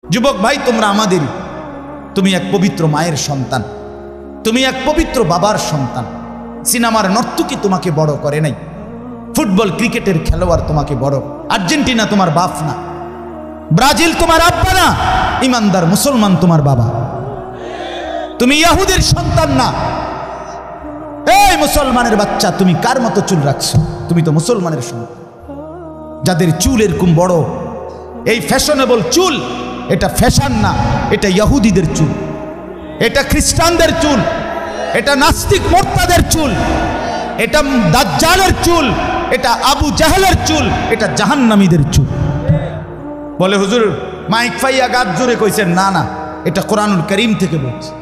যুবক ভাই, তোমরা আমাদেরই। তুমি এক পবিত্র মায়ের সন্তান, তুমি এক পবিত্র বাবার সন্তান। সিনেমার নর্তকী তোমাকে বড় করে নাই, ফুটবল ক্রিকেটের খেলোয়াড় তোমাকে বড়, আর্জেন্টিনা তোমার বাপ না, ব্রাজিল তোমার আব্বা না, ইমানদার মুসলমান তোমার বাবা। তুমি ইহুদির সন্তান না। এই মুসলমানের বাচ্চা, তুমি কার মতো চুল রাখছো? তুমি তো মুসলমানের সন্তান। যাদের চুল এরকম বড়, এই ফ্যাশনেবল চুল, এটা ফ্যাশন না, এটা ইহুদিদের চুল, এটা খ্রিস্টানদের চুল, এটা নাস্তিক মোর্তাদের চুল, এটা দাজ্জালের চুল, এটা আবু জাহেলের চুল, এটা জাহান্নামীদের চুল। বলে হুজুর মাইক ফাইয়া গাছ জোরে কইছেন। না না, এটা কোরআনুল কারীম থেকে বলছে।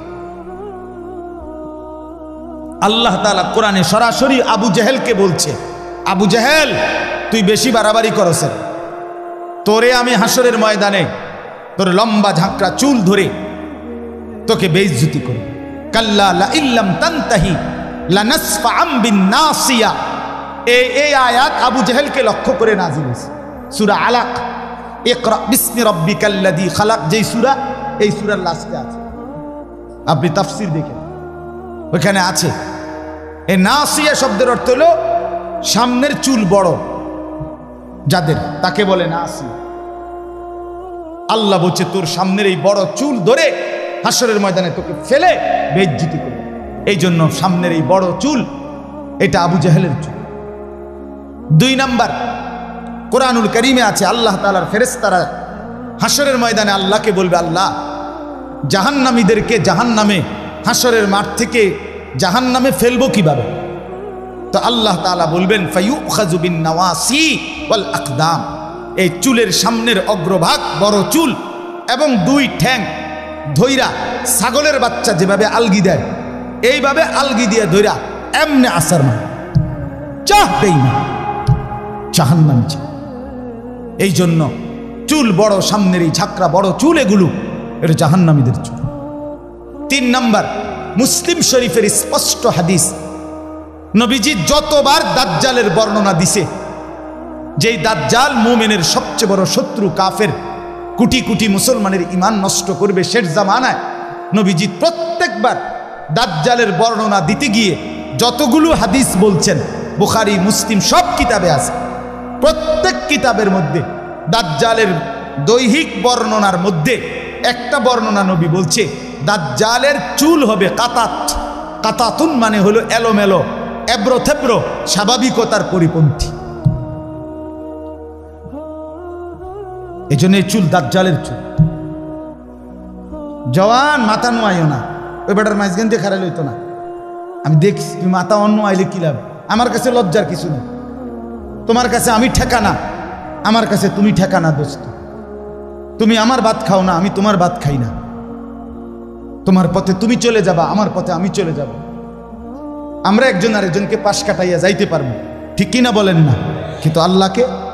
আল্লাহ তাআলা কোরআনে সরাসরি আবু জাহেলকে বলছে, আবু জাহেল তুই বেশি বাড়াবাড়ি করছেন, তোরে আমি হাসরের ময়দানে তোর লম্বা ঝাঁকড়া চুল ধরে তোকে বেইজ্জতি করব। কাল্লা লা ইল্লাম তানতাহি লানাসফাআম বিন্নাসিয়া। এই আয়াত আবু জাহেলকে লক্ষ্য করে নাযিল হয়েছে। সূরা আলাক, ইকরা বিসমি রাব্বিকাল্লাযী খালাক, যেই সূরা, এই সূরার লাস্টে আছে। আপনি তাফসীর দেখেন, ওখানে আছে। এই নাসিয়া শব্দের অর্থ হলো সামনের চুল বড় যাদের, তাকে বলে নাসিয়া। আল্লাহ বলছে তোর সামনের এই বড় চুল ধরে হাসরের ময়দানে তোকে ফেলে বেইজ্জতি করবে। এই জন্য সামনের এই বড় চুল, এটা আবু জাহেলের চুল। 2 নাম্বার, কোরআনুল কারীমে আছে আল্লাহ তাআলার ফেরেশতারা হাসরের ময়দানে আল্লাহকে বলবে, আল্লাহ জাহান্নামীদেরকে জাহান্নামে, হাসরের মাঠ থেকে জাহান্নামে ফেলবো কিভাবে? তো আল্লাহ তাআলা বলবেন ফায়ুখাযু বিন নাওয়াসি ওয়াল আকদাম। এই চুলের সামনের অগ্রভাগ বড় চুল এবং 2 ঠ্যাং ধইরা ছাগলের বাচ্চা যেভাবে আলগি দেয়, এইভাবে আলগি দিয়ে ধইরা এমনে আসার মা চাহ দেই না, জাহান্নামী চাহ। এই জন্য চুল বড়, সামনের এই ঝাঁকড়া বড় চুল, এগুলো এটা জাহান্নামীদের চুল। 3 নাম্বার, মুসলিম শরীফের স্পষ্ট হাদিস, নবীজি যতবার দাজ্জালের বর্ণনা দিছে, যেই দাজ্জাল মুমিনের সবচেয়ে বড় শত্রু, কাফের, কোটি কোটি মুসলমানের ঈমান নষ্ট করবে শেষ জামানায়, নবীজি প্রত্যেকবার দাজ্জালের বর্ণনা দিতে গিয়ে যতগুলো হাদিস বলছেন, বুখারী মুসলিম সব কিতাবে আছে, প্রত্যেক কিতাবের মধ্যে দাজ্জালের দৈহিক বর্ণনার মধ্যে একটা বর্ণনা নবী বলছে দাজ্জালের চুল হবে কাতাত। কাতাতুন মানে হলো এলোমেলো, এবড়ো থেবড়ো, স্বাভাবিকতার পরিপন্থী। এই জন্য এই চুল দাজ্জালের চুল। জওয়ান মাথা নোয়াইও না, ওই বেটার মাঝখান দিয়ে খারাপ হইতো না। আমি দেখছি মাথা অন্য আইলে কি লাভ? আমার কাছে লজ্জার কিছু নেই, তোমার কাছে আমি ঠেকানা, আমার কাছে তুমি ঠেকানা। দোস্ত, তুমি আমার ভাত খাও না, আমি তোমার ভাত খাই না। তোমার পথে তুমি চলে যাবা, আমার পথে আমি চলে যাব। আমরা একজন আরেকজনকে পাশ কাটাইয়া যাইতে পারবো, ঠিক কিনা বলেন না? কিন্তু আল্লাহকে